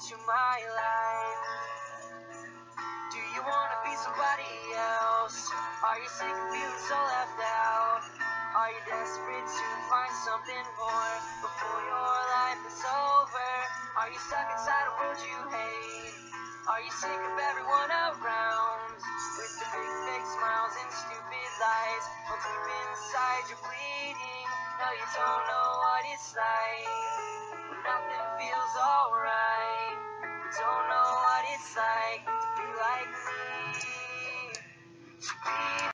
into my life. Do you wanna be somebody else? Are you sick of feeling so left out? Are you desperate to find something more before your life is over? Are you stuck inside a world you hate? Are you sick of everyone around with the big fake smiles and stupid lies? Well, deep inside you're bleeding. No, you don't know what it's like when nothing feels alright. You don't know what it's like to be like me. To be